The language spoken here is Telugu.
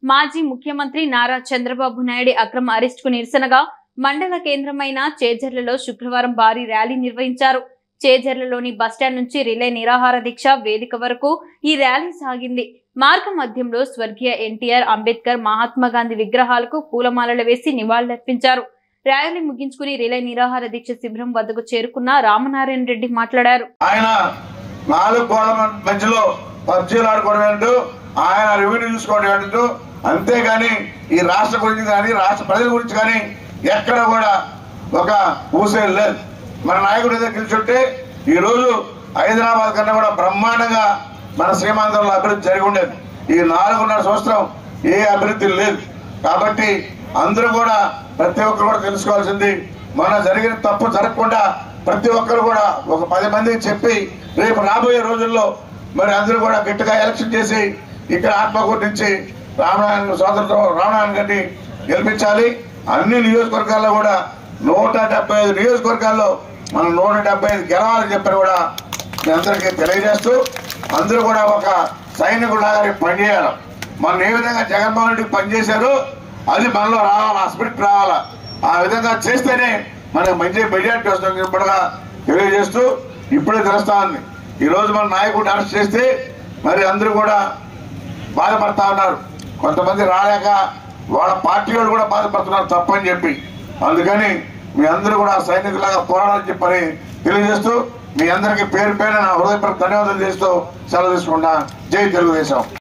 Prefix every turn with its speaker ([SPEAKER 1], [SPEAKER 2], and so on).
[SPEAKER 1] మాజీ ముఖ్యమంత్రి నారా చంద్రబాబు నాయుడు అక్రమ అరెస్టుకు నిరసనగా మండల కేంద్రమైన చేజర్లలో శుక్రవారం భారీ ర్యాలీ నిర్వహించారు. చేజర్లలోని బస్టాండ్ నుంచి రిలే నిరాహార దీక్ష వేదిక వరకు ఈ ర్యాలీ సాగింది. మార్గ మధ్యంలో స్వర్గీయ ఎన్టీఆర్, అంబేద్కర్, మహాత్మా గాంధీ విగ్రహాలకు పూలమాలలు వేసి నివాళులర్పించారు. ర్యాలీ ముగించుకుని రిలే నిరాహార దీక్ష శిబిరం వద్దకు చేరుకున్న రామనారాయణ రెడ్డి మాట్లాడారు.
[SPEAKER 2] ఆయన 4 గోడల మధ్యలో పబ్జీలు ఆడుకోవడం, ఆయన రెవెన్యూ చూసుకోవడం, అంతేగాని ఈ రాష్ట్ర గురించి కానీ రాష్ట్ర ప్రజల గురించి కానీ ఎక్కడ కూడా ఒక ఊసేది లేదు. మన నాయకుడి దగ్గర గెలిచుంటే ఈ రోజు హైదరాబాద్ కన్నా కూడా బ్రహ్మాండంగా మన శ్రీమంతంలో అభివృద్ధి జరిగి ఉండేది. ఈ 4.5 సంవత్సరం ఏ అభివృద్ధి లేదు. కాబట్టి అందరూ కూడా ప్రతి ఒక్కరు కూడా తెలుసుకోవాల్సింది, మన జరిగిన తప్పు జరగకుండా ప్రతి ఒక్కరు కూడా ఒక 10 మందికి చెప్పి రేపు రాబోయే రోజుల్లో మరి అందరూ కూడా గట్టిగా ఎలక్షన్ చేసి ఇక్కడ ఆత్మకూరు నుంచి రామనారాయణ సోదరుతో రామనారాయణ గారిని గెలిపించాలి. అన్ని నియోజకవర్గాల్లో కూడా 175 నియోజకవర్గాల్లో మనం 175 గెలవాలని చెప్పని కూడా మీ అందరికీ తెలియజేస్తూ, అందరూ కూడా ఒక సైనికులాగా పనిచేయాలి. మనం ఏ విధంగా జగన్మోహన్ రెడ్డికి పనిచేశారో అది మనలో రావాలి, ఆ స్పిరిట్ రావాలా. ఆ విధంగా చేస్తేనే మనకు మంచి మెజార్టీ వస్తుంది చెప్పగా తెలియజేస్తూ, ఇప్పుడే తెలుస్తా ఉంది ఈరోజు మన నాయకుడిని అరెస్ట్ చేస్తే మరి అందరూ కూడా బాధపడతా ఉన్నారు. కొంతమంది రాలేక వాళ్ళ పార్టీ వాళ్ళు కూడా బాధపడుతున్నారు తప్పని చెప్పి. అందుకని మీ అందరూ కూడా సైనికులాగా పోరాడాలని చెప్పని తెలియజేస్తూ, మీ అందరికీ పేరు పేరు నా హృదయపూర్వక ధన్యవాదాలు చేస్తూ సెలవు తీసుకున్నా. జై తెలుగుదేశం.